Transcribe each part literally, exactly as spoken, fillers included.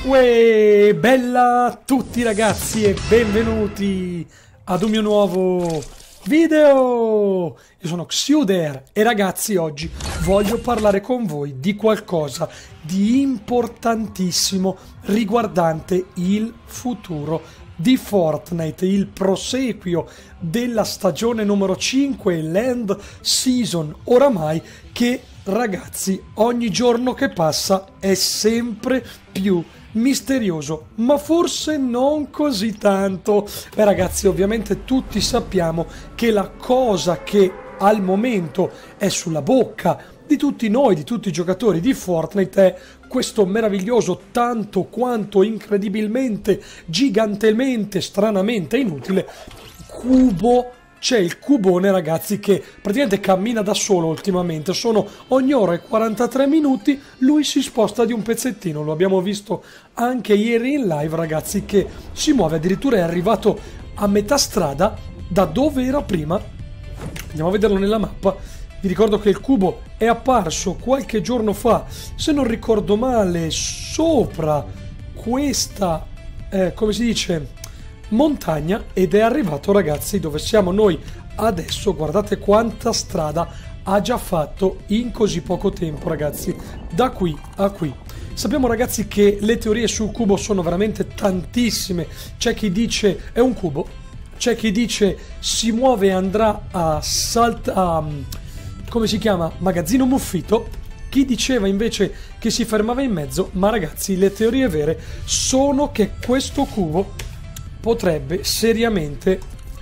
Uè, bella a tutti ragazzi e benvenuti ad un mio nuovo video! Io sono Xuder e ragazzi oggi voglio parlare con voi di qualcosa di importantissimo riguardante il futuro di Fortnite, il proseguio della stagione numero cinque, l'end season oramai, che ragazzi ogni giorno che passa è sempre più misterioso, ma forse non così tanto. Beh ragazzi, ovviamente tutti sappiamo che la cosa che al momento è sulla bocca di tutti noi, di tutti i giocatori di Fortnite, è questo meraviglioso, tanto quanto incredibilmente, gigantemente, stranamente inutile cubo. C'è il cubone ragazzi che praticamente cammina da solo ultimamente, sono ogni ora e quarantatré minuti lui si sposta di un pezzettino, lo abbiamo visto anche ieri in live ragazzi, che si muove, addirittura è arrivato a metà strada da dove era prima. Andiamo a vederlo nella mappa. Vi ricordo che il cubo è apparso qualche giorno fa, se non ricordo male, sopra questa, eh, come si dice, montagna, ed è arrivato ragazzi dove siamo noi adesso. Guardate quanta strada ha già fatto in così poco tempo ragazzi, da qui a qui. Sappiamo ragazzi che le teorie sul cubo sono veramente tantissime. C'è chi dice è un cubo, c'è chi dice si muove e andrà a salt a, come si chiama, magazzino muffito, chi diceva invece che si fermava in mezzo. Ma ragazzi, le teorie vere sono che questo cubo potrebbe seriamente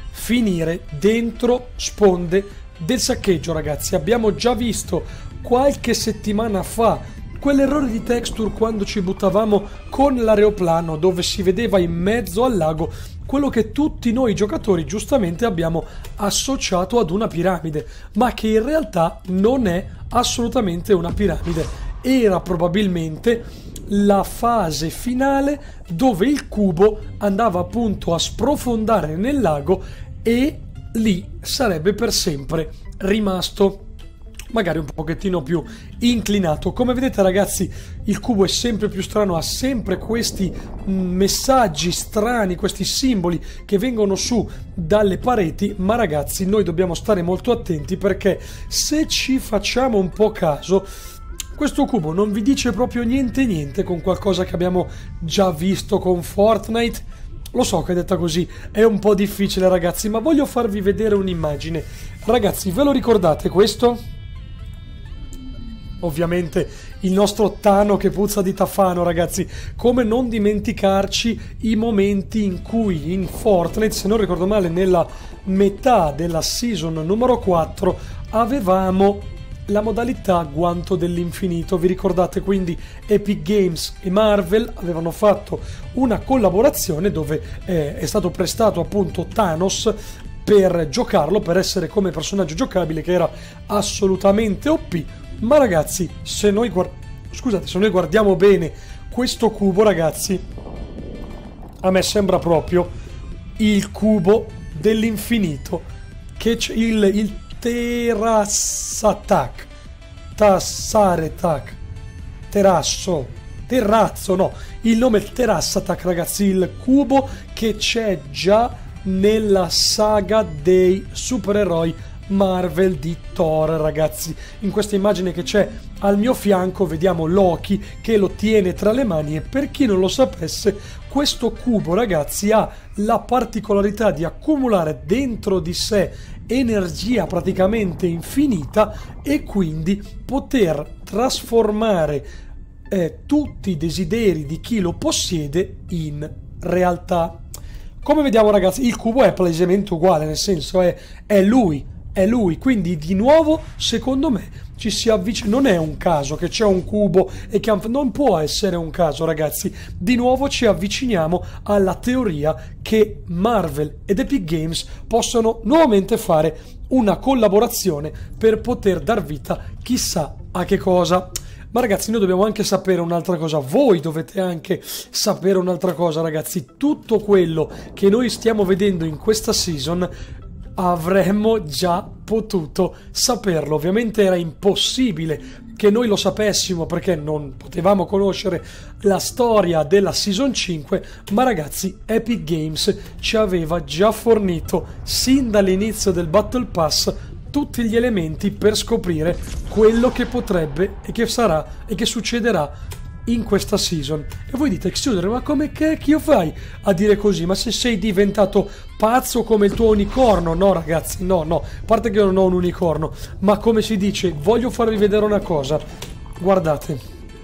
finire dentro sponde del saccheggio ragazzi. Abbiamo già visto qualche settimana fa quell'errore di texture quando ci buttavamo con l'aeroplano, dove si vedeva in mezzo al lago quello che tutti noi giocatori giustamente abbiamo associato ad una piramide, ma che in realtà non è assolutamente una piramide. Era probabilmente la fase finale dove il cubo andava appunto a sprofondare nel lago e lì sarebbe per sempre rimasto, magari un pochettino più inclinato. Come vedete ragazzi, il cubo è sempre più strano, ha sempre questi messaggi strani, questi simboli che vengono su dalle pareti. Ma ragazzi, noi dobbiamo stare molto attenti, perché se ci facciamo un po' caso, questo cubo non vi dice proprio niente niente con qualcosa che abbiamo già visto con Fortnite. Lo so che detta così è un po' difficile ragazzi, ma voglio farvi vedere un'immagine. Ragazzi, ve lo ricordate questo? Ovviamente il nostro Tano che puzza di Tafano ragazzi. Come non dimenticarci i momenti in cui in Fortnite, se non ricordo male nella metà della season numero quattro, avevamo la modalità guanto dell'infinito. Vi ricordate? Quindi Epic Games e Marvel avevano fatto una collaborazione dove eh, è stato prestato appunto Thanos per giocarlo, per essere come personaggio giocabile, che era assolutamente O P. Ma ragazzi, se noi, guard- scusate, se noi guardiamo bene questo cubo ragazzi, a me sembra proprio il cubo dell'infinito, che c'è il, il Terrassattack, Tassaretak, Terrasso, Terrazzo, no, il nome è Terrassattack ragazzi, il cubo che c'è già nella saga dei supereroi Marvel di Thor ragazzi. In questa immagine che c'è al mio fianco vediamo Loki che lo tiene tra le mani, e per chi non lo sapesse, questo cubo ragazzi ha la particolarità di accumulare dentro di sé energia praticamente infinita, e quindi poter trasformare eh, tutti i desideri di chi lo possiede in realtà. Come vediamo ragazzi, il cubo è palesemente uguale, nel senso è, è lui, è lui, quindi di nuovo secondo me ci si avvicina. Non è un caso che c'è un cubo e che non può essere un caso ragazzi. Di nuovo ci avviciniamo alla teoria che Marvel ed Epic Games possono nuovamente fare una collaborazione per poter dar vita chissà a che cosa. Ma ragazzi, noi dobbiamo anche sapere un'altra cosa, voi dovete anche sapere un'altra cosa ragazzi. Tutto quello che noi stiamo vedendo in questa season avremmo già potuto saperlo. Ovviamente era impossibile che noi lo sapessimo perché non potevamo conoscere la storia della Season cinque, ma ragazzi Epic Games ci aveva già fornito sin dall'inizio del Battle Pass tutti gli elementi per scoprire quello che potrebbe e che sarà e che succederà in questa season. E voi dite, Xuder, ma come cacchio fai a dire così? Ma se sei diventato pazzo come il tuo unicorno? No ragazzi, no, no, a parte che io non ho un unicorno, ma come si dice, voglio farvi vedere una cosa. Guardate,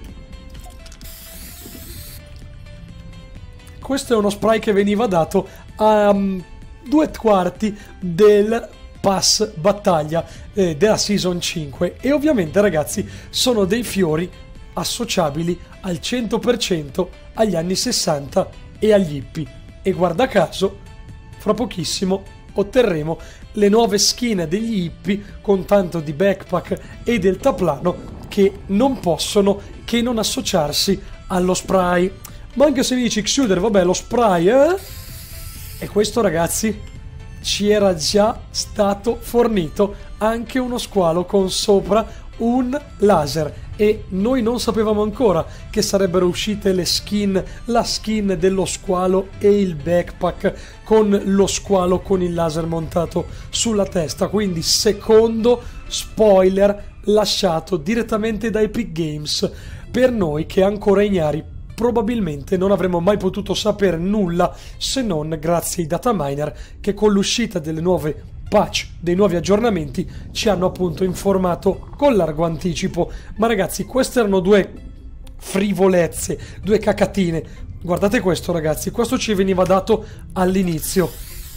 questo è uno spray che veniva dato a um, due quarti del pass battaglia eh, della Season cinque, e ovviamente ragazzi sono dei fiori associabili al cento per cento agli anni sessanta e agli hippie, e guarda caso fra pochissimo otterremo le nuove skin degli hippie con tanto di backpack e deltaplano che non possono che non associarsi allo spray. Ma anche se mi dici, Xuder, vabbè, lo spray, eh? E questo ragazzi ci era già stato fornito anche uno squalo con sopra un laser, e noi non sapevamo ancora che sarebbero uscite le skin, la skin dello squalo e il backpack con lo squalo con il laser montato sulla testa. Quindi secondo spoiler lasciato direttamente da Epic Games per noi che ancora ignari probabilmente non avremmo mai potuto sapere nulla se non grazie ai dataminer che con l'uscita delle nuove patch, dei nuovi aggiornamenti, ci hanno appunto informato con largo anticipo. Ma ragazzi, queste erano due frivolezze, due cacatine. Guardate questo ragazzi, questo ci veniva dato all'inizio.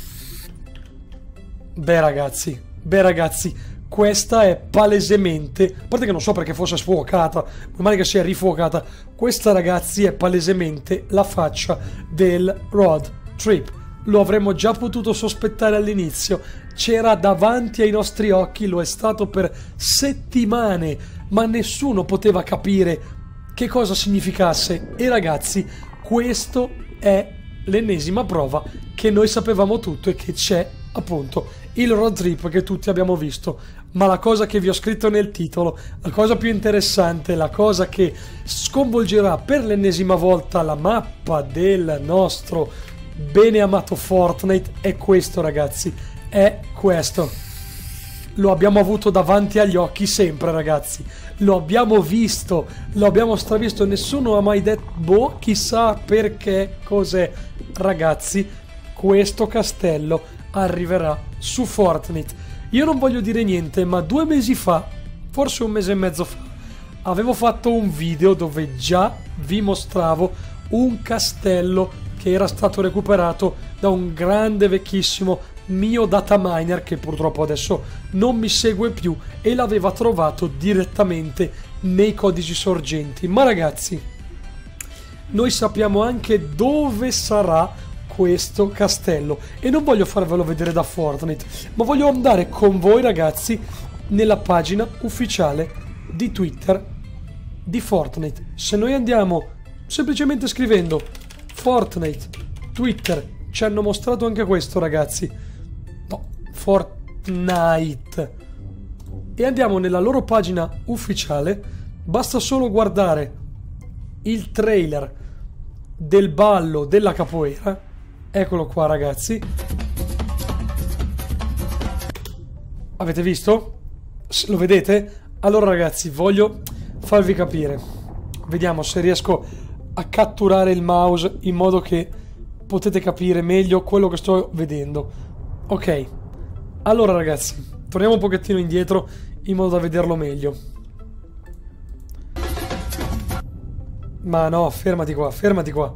Beh ragazzi, beh ragazzi, questa è palesemente, a parte che non so perché fosse sfuocata, male che sia rifuocata, questa ragazzi è palesemente la faccia del road trip. Lo avremmo già potuto sospettare all'inizio, c'era davanti ai nostri occhi, lo è stato per settimane, ma nessuno poteva capire che cosa significasse. E ragazzi, questo è l'ennesima prova che noi sapevamo tutto e che c'è appunto il road trip che tutti abbiamo visto. Ma la cosa che vi ho scritto nel titolo, la cosa più interessante, la cosa che sconvolgerà per l'ennesima volta la mappa del nostro bene amato Fortnite è questo ragazzi, è questo. Lo abbiamo avuto davanti agli occhi sempre ragazzi, lo abbiamo visto, lo abbiamo stravisto, nessuno ha mai detto boh, chissà perché, cos'è. Ragazzi, questo castello arriverà su Fortnite. Io non voglio dire niente, ma due mesi fa, forse un mese e mezzo fa, avevo fatto un video dove già vi mostravo un castello che era stato recuperato da un grande vecchissimo mio dataminer che purtroppo adesso non mi segue più, e l'aveva trovato direttamente nei codici sorgenti. Ma ragazzi, noi sappiamo anche dove sarà questo castello, e non voglio farvelo vedere da Fortnite, ma voglio andare con voi ragazzi nella pagina ufficiale di Twitter di Fortnite. Se noi andiamo semplicemente scrivendo Fortnite Twitter, ci hanno mostrato anche questo ragazzi, no, Fortnite, e andiamo nella loro pagina ufficiale, basta solo guardare il trailer del ballo della capoeira. Eccolo qua ragazzi, avete visto? Lo vedete? Allora ragazzi, voglio farvi capire, vediamo se riesco a catturare il mouse in modo che potete capire meglio quello che sto vedendo. Ok, allora ragazzi, torniamo un pochettino indietro in modo da vederlo meglio. Ma no, fermati qua, fermati qua.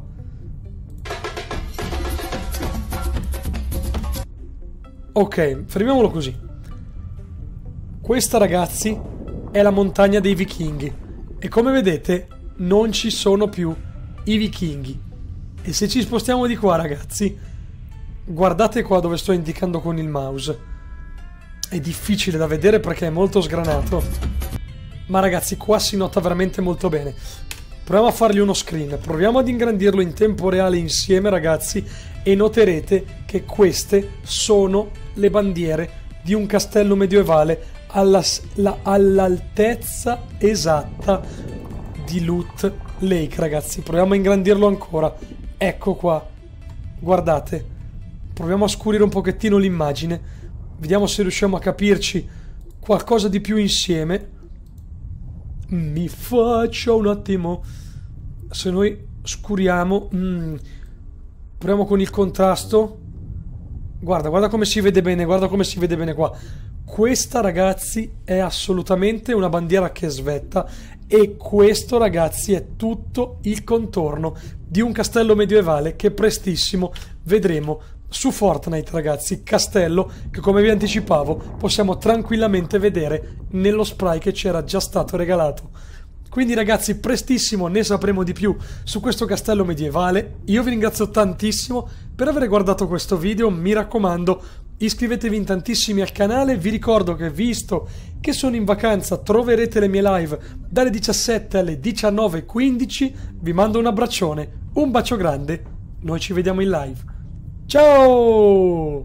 Ok, fermiamolo così. Questa ragazzi è la montagna dei vichinghi, e come vedete non ci sono più i vichinghi. E se ci spostiamo di qua ragazzi, guardate qua dove sto indicando con il mouse. È difficile da vedere perché è molto sgranato, ma ragazzi qua si nota veramente molto bene. Proviamo a fargli uno screen, proviamo ad ingrandirlo in tempo reale insieme ragazzi, e noterete che queste sono le bandiere di un castello medievale alla, la, all'altezza esatta di Loot Lake, ragazzi. Proviamo a ingrandirlo ancora. Ecco qua. Guardate. Proviamo a scurire un pochettino l'immagine. Vediamo se riusciamo a capirci qualcosa di più insieme. Mi faccio un attimo. Se noi scuriamo. Mm, proviamo con il contrasto. Guarda, guarda come si vede bene. Guarda come si vede bene qua. Questa, ragazzi, è assolutamente una bandiera che svetta. E questo, ragazzi, è tutto il contorno di un castello medievale che prestissimo vedremo su Fortnite, ragazzi. Castello che, come vi anticipavo, possiamo tranquillamente vedere nello spray che ci era già stato regalato. Quindi, ragazzi, prestissimo ne sapremo di più su questo castello medievale. Io vi ringrazio tantissimo per aver guardato questo video. Mi raccomando, iscrivetevi in tantissimi al canale. Vi ricordo che, visto che sono in vacanza, troverete le mie live dalle diciassette alle diciannove e quindici. Vi mando un abbraccione, un bacio grande. Noi ci vediamo in live. Ciao!